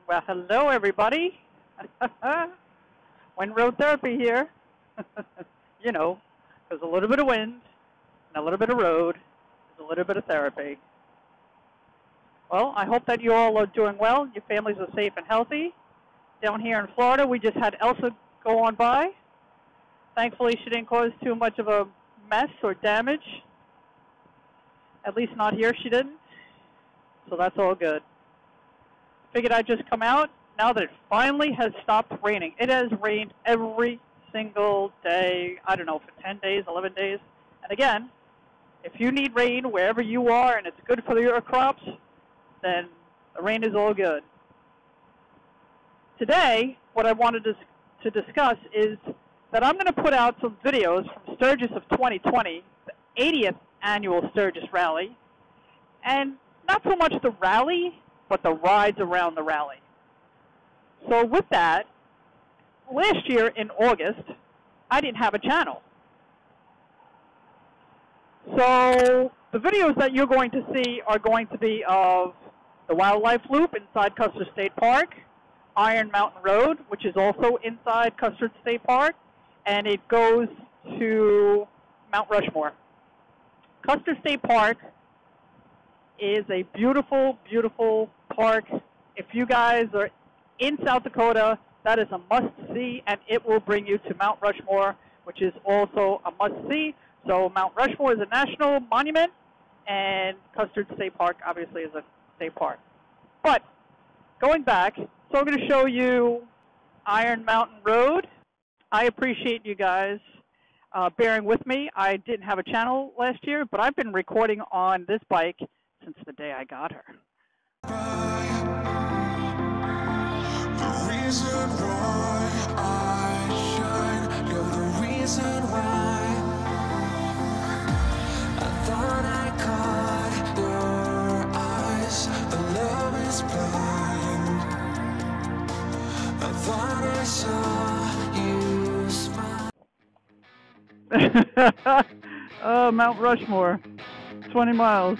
Well, hello, everybody. Wind.Road.Therapy here. You know, there's a little bit of wind and a little bit of road. There's a little bit of therapy. Well, I hope that you all are doing well. Your families are safe and healthy. Down here in Florida, we just had Elsa go on by. Thankfully, she didn't cause too much of a mess or damage. At least not here, she didn't. So that's all good. Figured I'd just come out now that it finally has stopped raining. It has rained every single day, I don't know, for 10 days, 11 days. And again, if you need rain wherever you are and it's good for your crops, then the rain is all good. Today, what I wanted to discuss is that I'm going to put out some videos from Sturgis of 2020, the 80th annual Sturgis Rally, and not so much the rally, but the rides around the rally. So with that, last year in August, I didn't have a channel. So the videos that you're going to see are going to be of the wildlife loop inside Custer State Park, Iron Mountain Road, which is also inside Custer State Park, and it goes to Mount Rushmore. Custer State Park is a beautiful, beautiful park. If you guys are in South Dakota, that is a must-see, and it will bring you to Mount Rushmore, which is also a must-see. So Mount Rushmore is a national monument, and Custer State Park obviously is a state park. But going back, so I'm going to show you Iron Mountain Road. I appreciate you guys bearing with me. I didn't have a channel last year, but I've been recording on this bike since the day I got her. The reason why I shine, you're the reason why I thought I caught your eyes. The love is blind. I thought I saw you smile. Oh, Mount Rushmore, 20 miles.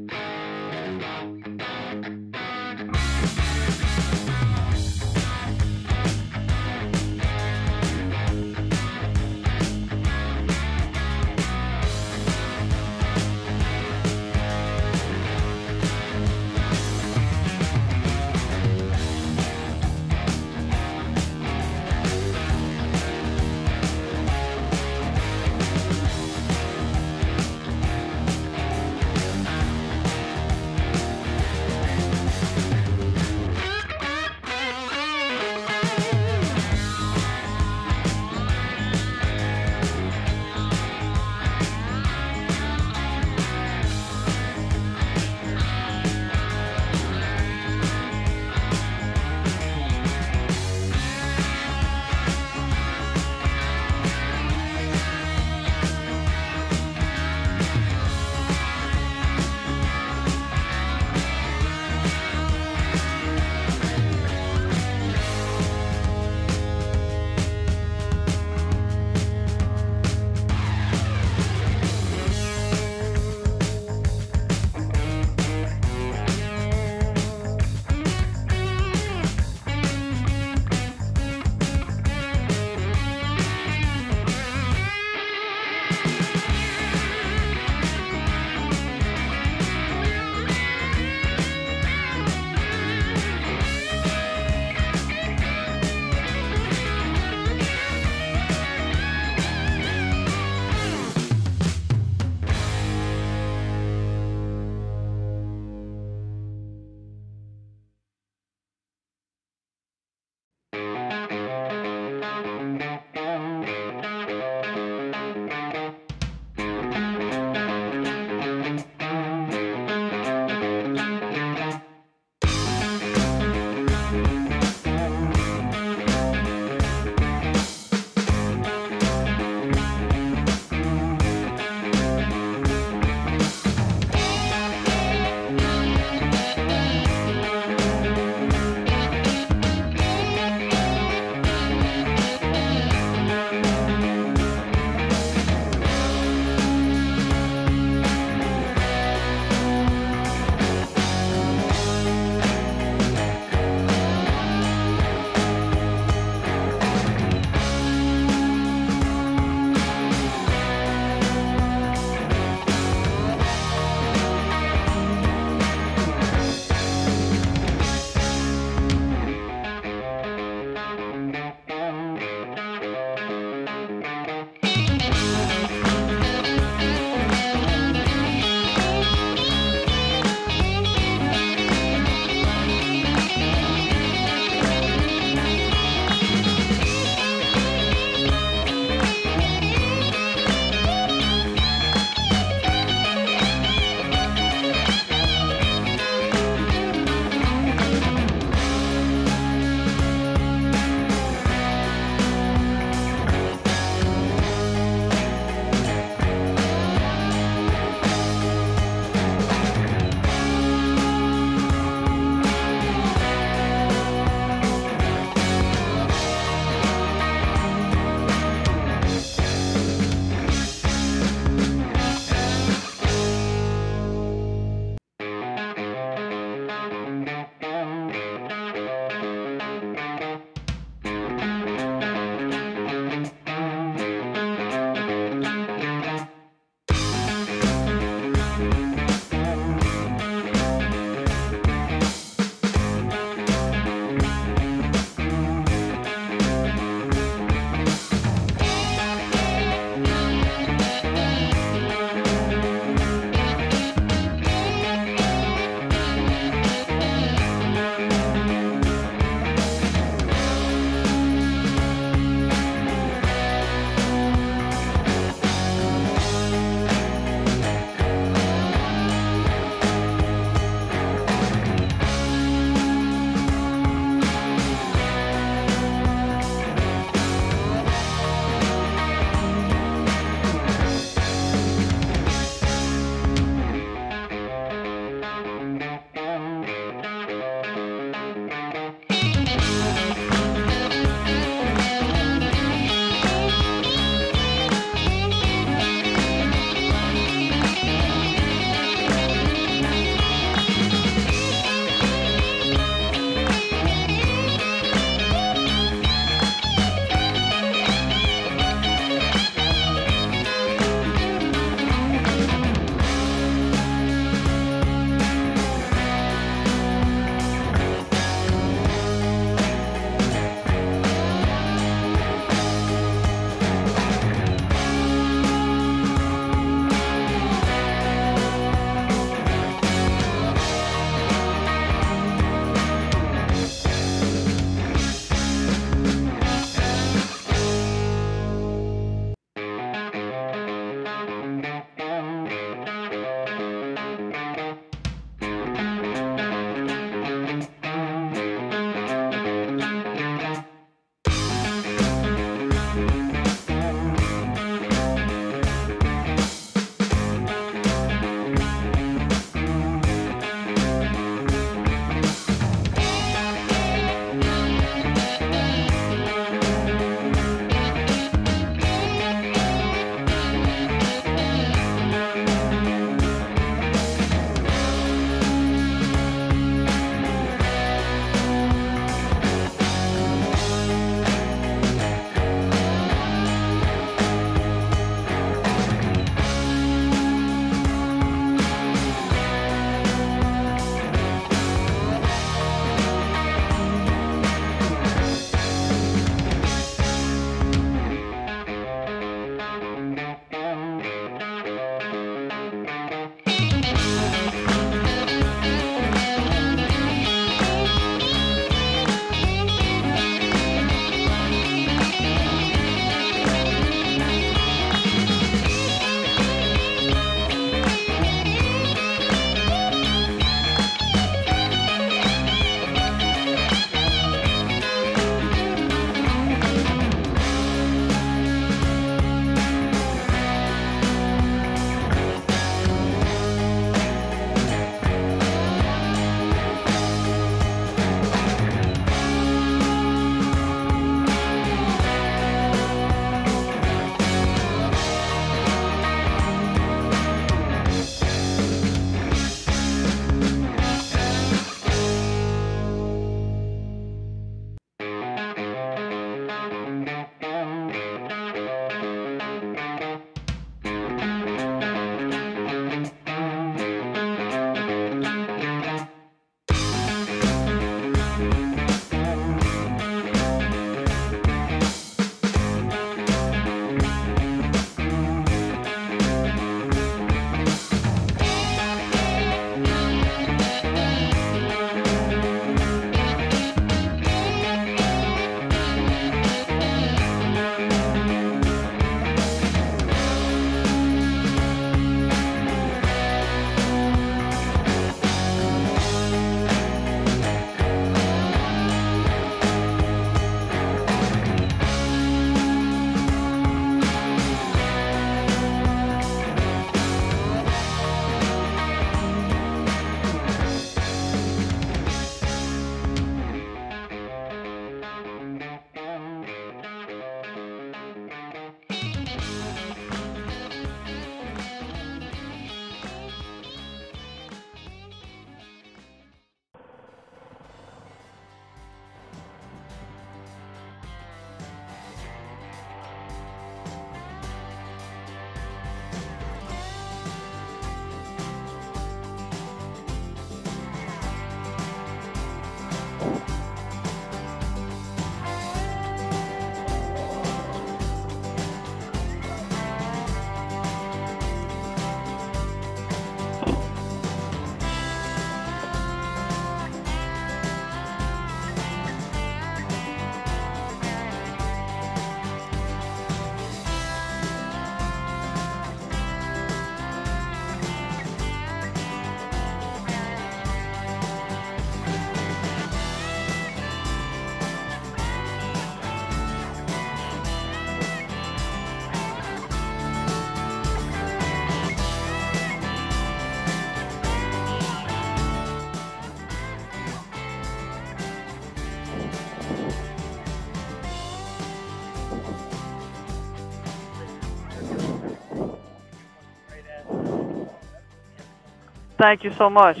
Thank you so much.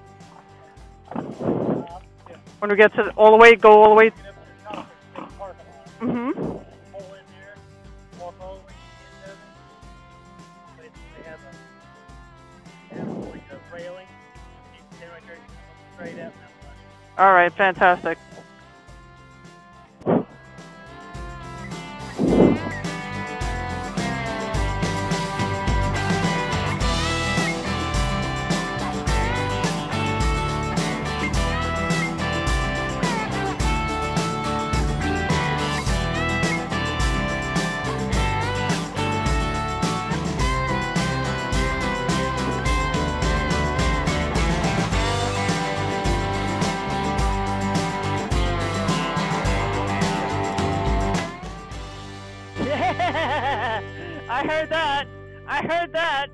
When we get to all the way, go all the way. Mm-hmm. All right, fantastic. I heard that. I heard that.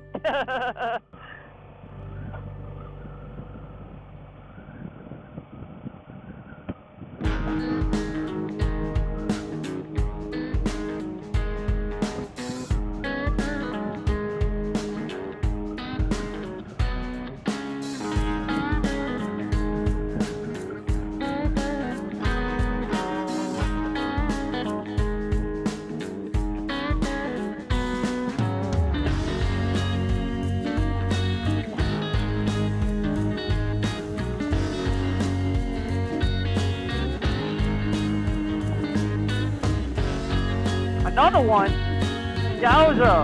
Another one. Yowza.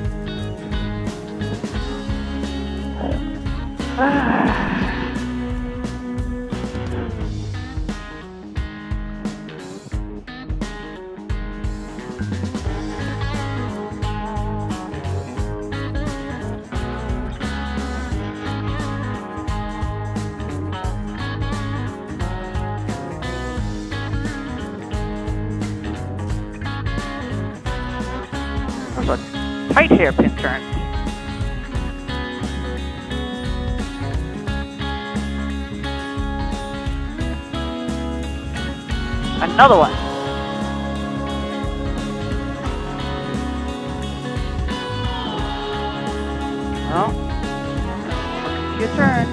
Those are tight hairpin turns. Another one. Well, look at your turn.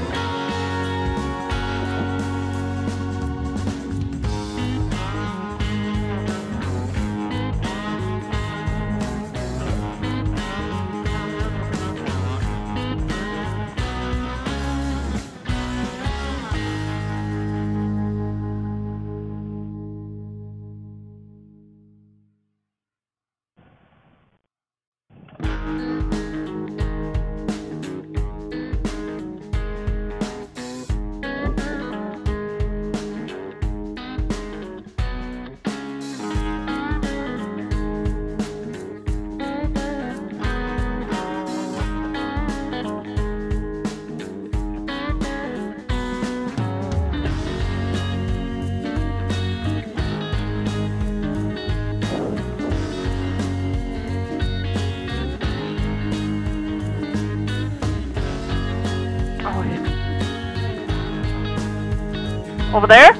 Over there?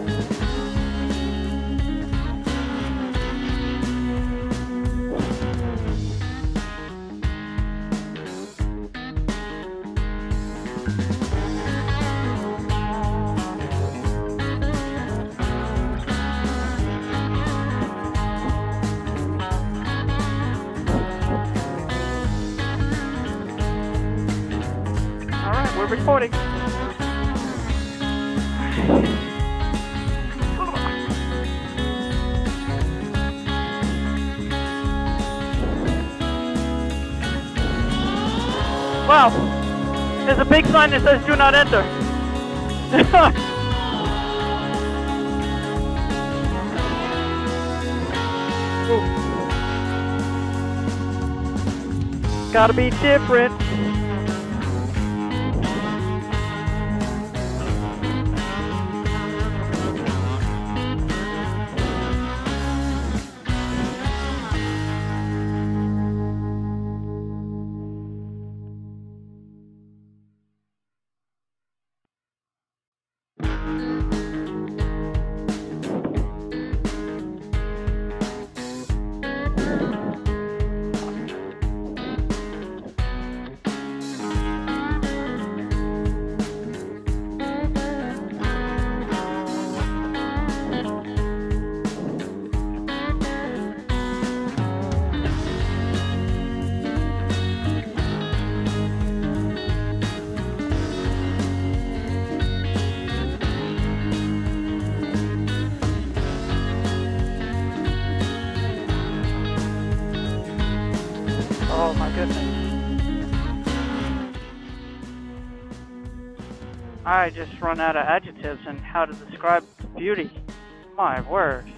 All right, we're recording. Wow, there's a big sign that says do not enter. Gotta be different. Oh my goodness. I just run out of adjectives and how to describe beauty. My word.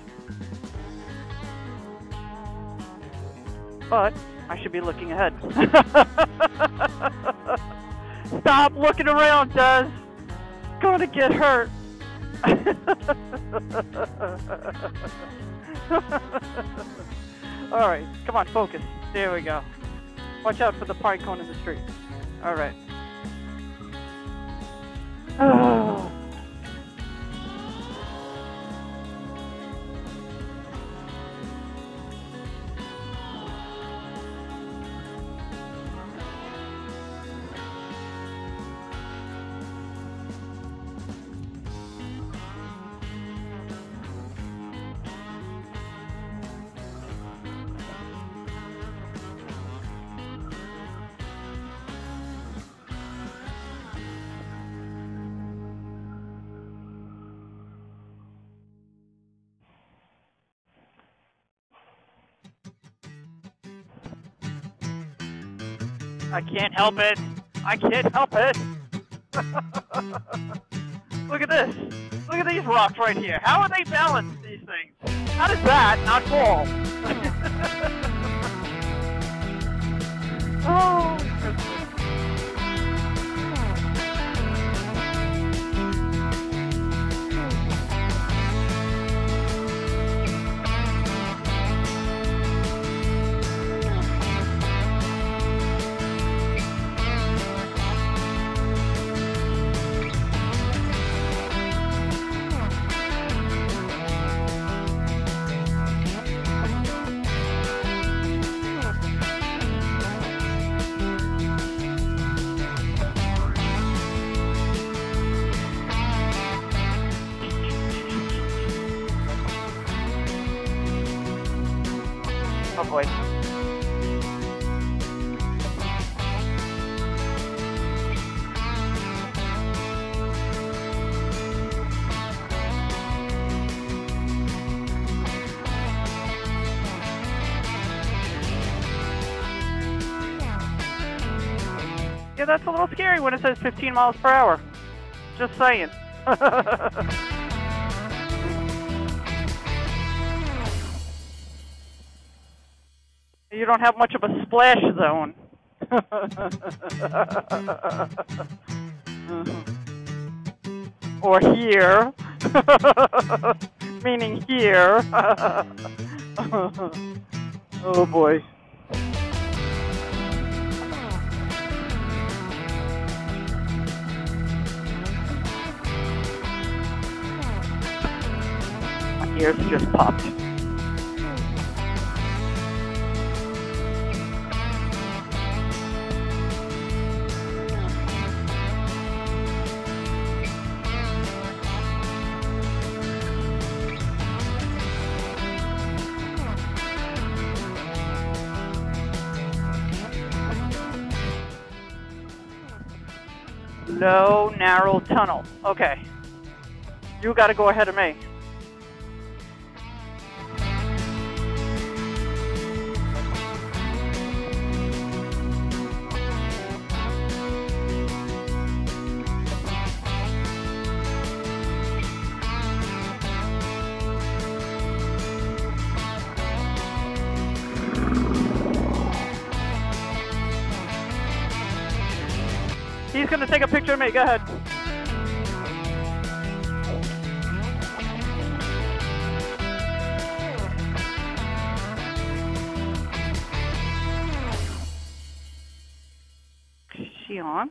But I should be looking ahead. Stop looking around, Des. Gonna get hurt. Alright, come on, focus. There we go. Watch out for the pine cone in the street. Alright. Oh. I can't help it. I can't help it. Look at this. Look at these rocks right here. How are they balanced, these things? How does that not fall? Oh, goodness. Oh boy. Yeah, that's a little scary when it says 15 miles per hour. Just saying. You don't have much of a splash zone. Or here. Meaning here. Oh boy. My ears just popped. No narrow tunnel. Okay. You gotta go ahead of me. gonna take a picture of me. Go ahead. Is she on?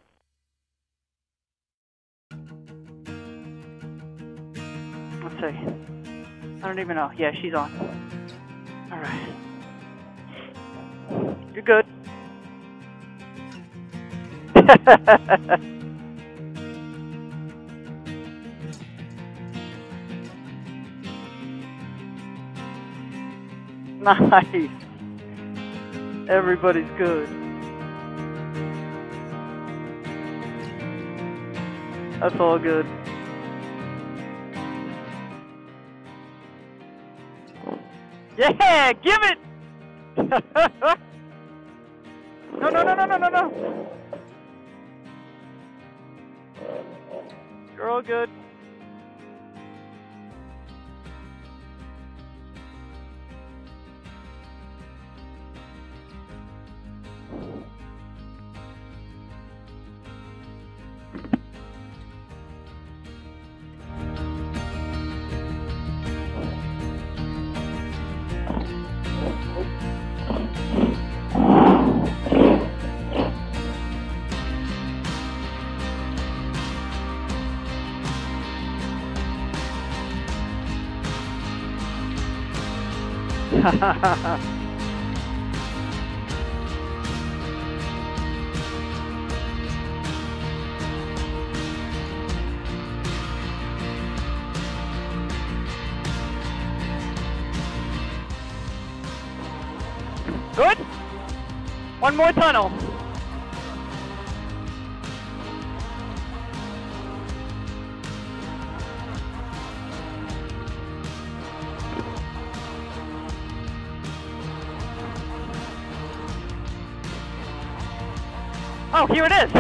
Let's see. I don't even know. Yeah, she's on. All right. You're good. Nice. Everybody's good. That's all good. Yeah, give it! No, no, no, no, no, no, no. You're all good. Good? One more tunnel. Oh, here it is.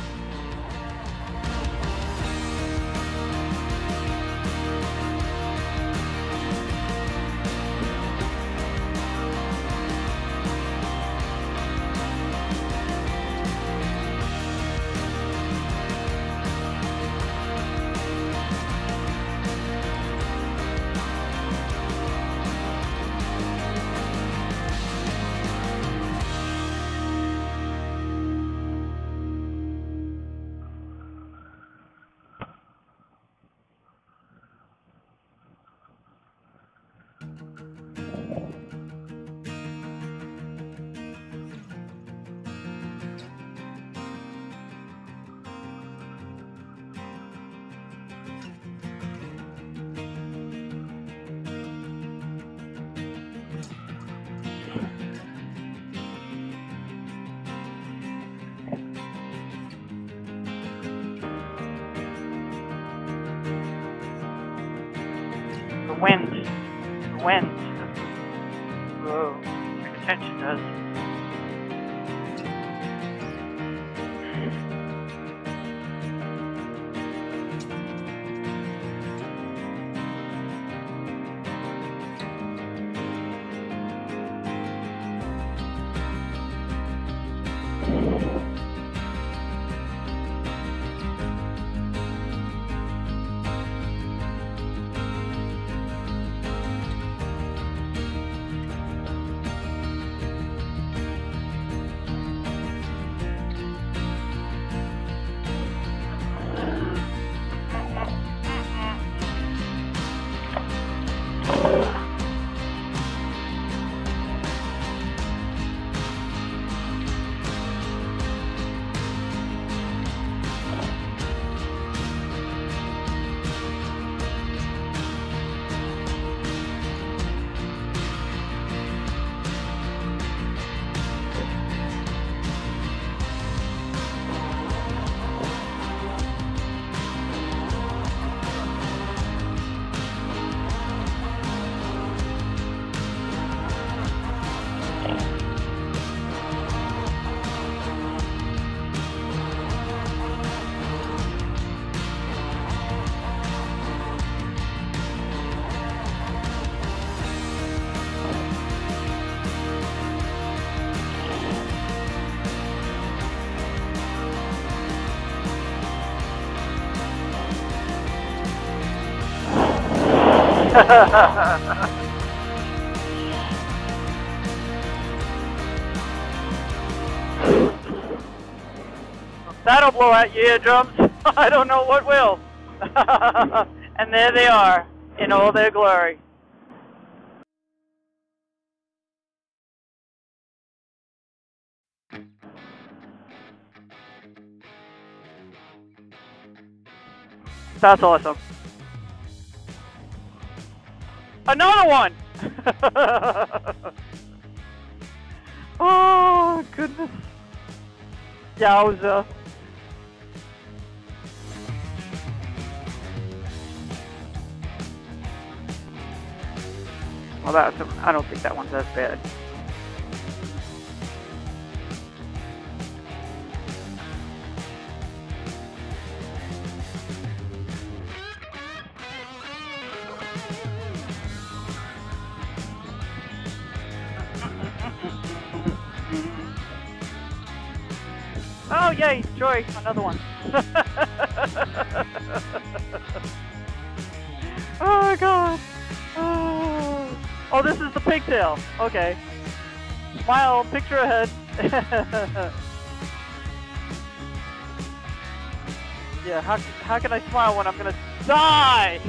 The wind. Whoa, pay attention, does. That'll blow out your eardrums. I don't know what will. And there they are, in all their glory. That's awesome. Another one! Oh, goodness. Yowza. Well, I don't think that one's as bad. Oh, yay, joy, another one. Oh, my God. Oh, this is the pigtail. Okay. Smile, picture ahead. Yeah, how can I smile when I'm gonna die?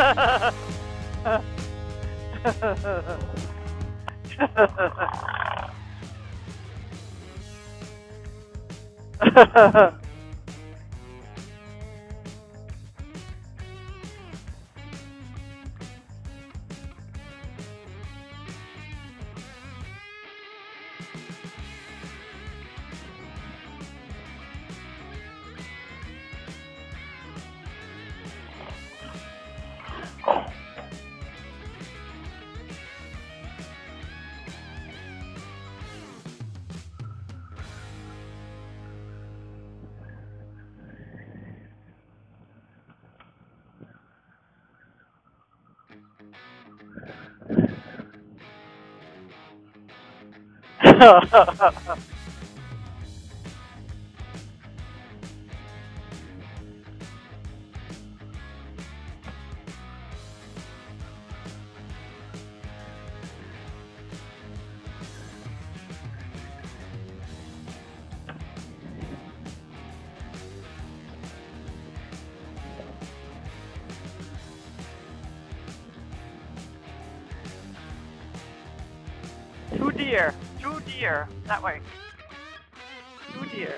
Two deer, that way. Two deer.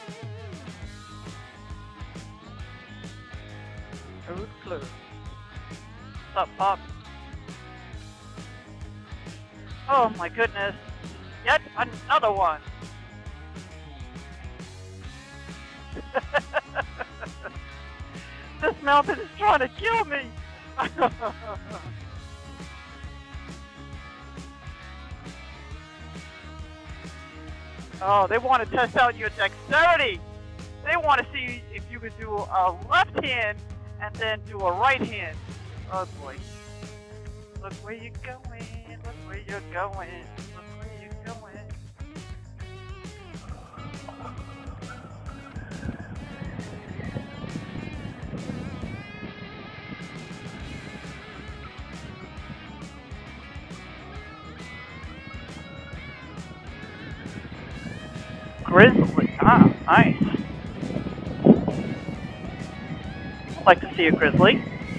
Who's clue? What's up, Pop? Oh my goodness. Yet another one. This mountain is trying to kill me. Oh, they want to test out your dexterity. They want to see if you can do a left hand and then do a right hand. Oh boy. Look where you're going. Look where you're going. Look where you're going. Grizzly. Ah, nice. I'd like to see a grizzly.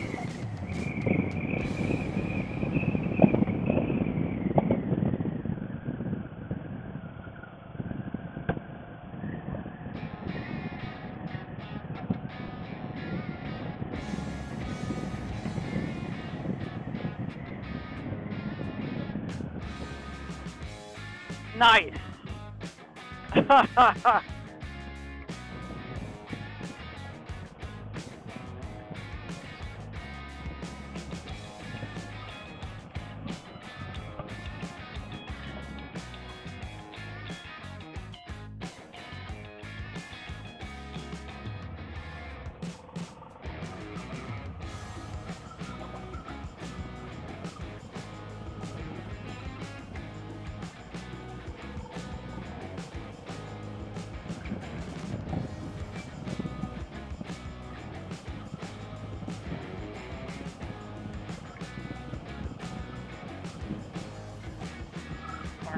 Nice.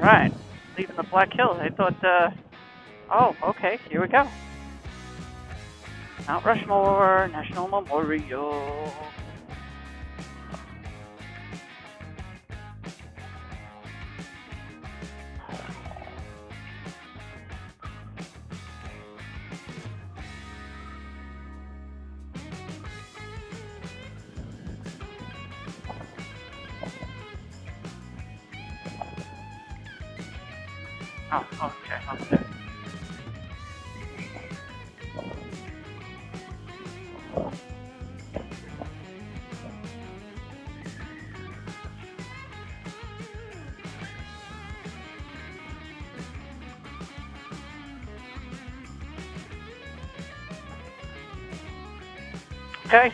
Alright, leaving the Black Hills. I thought, oh, okay, here we go. Mount Rushmore National Memorial. Oh, okay, okay. Okay.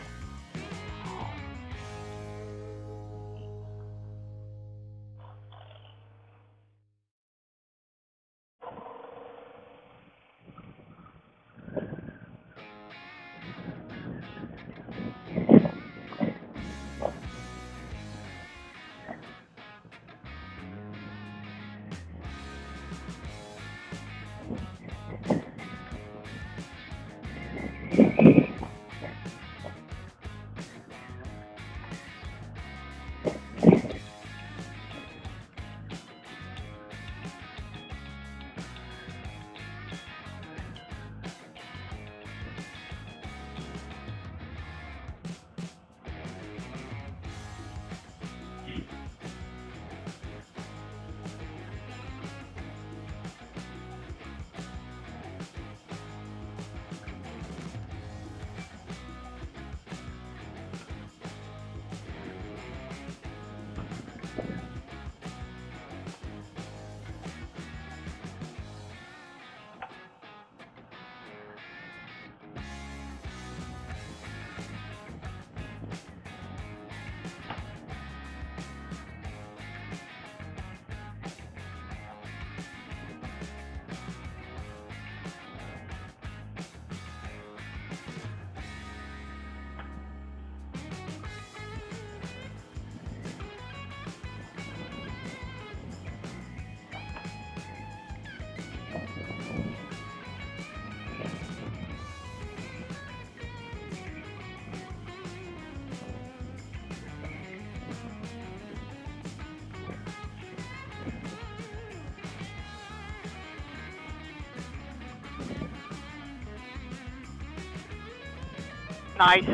Nice.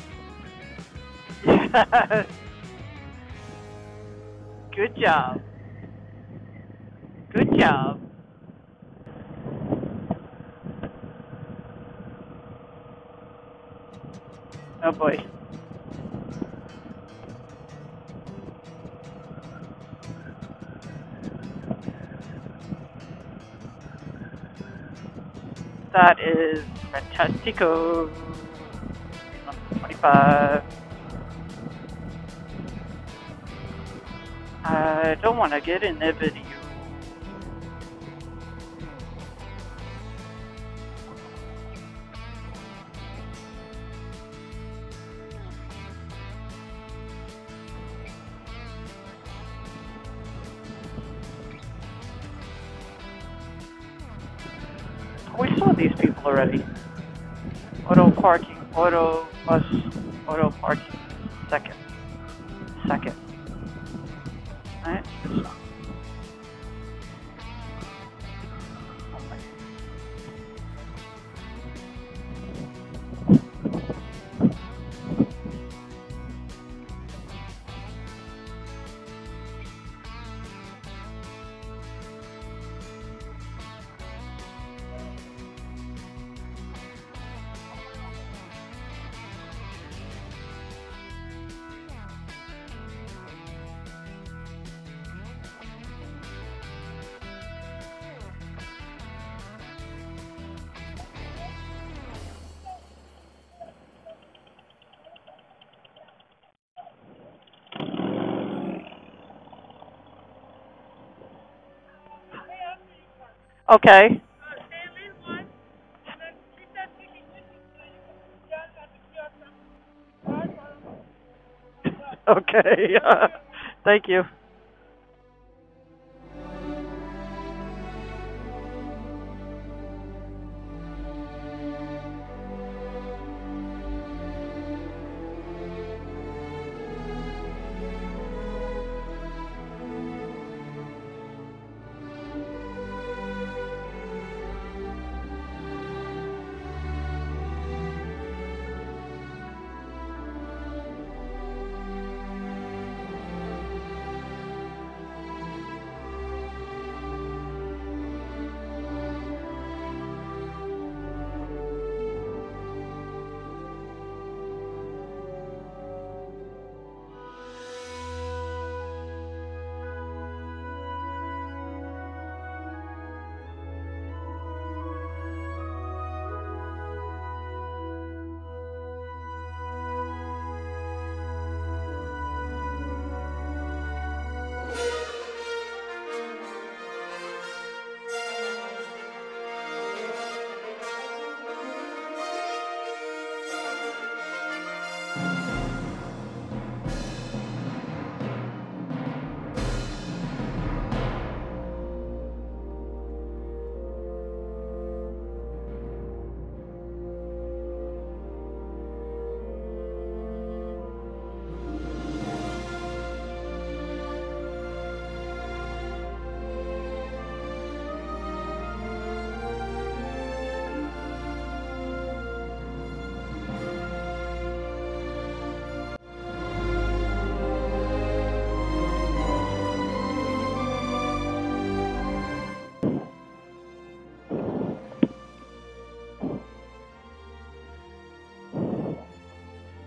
Good job. Good job. Oh boy. That is fantastico. 25. I don't want to get in the video. We saw these people already. Auto parking, auto bus, auto parking. Second. Alright, this one. Okay. Okay. Thank you.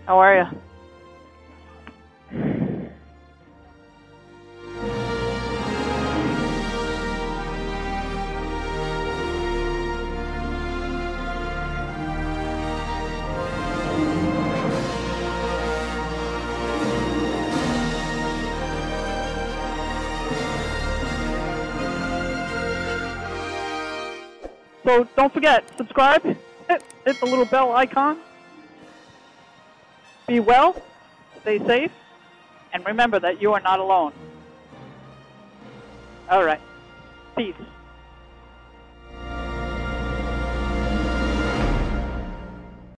How are you? So don't forget, subscribe, hit the little bell icon. Be well, stay safe, and remember that you are not alone. All right. Peace.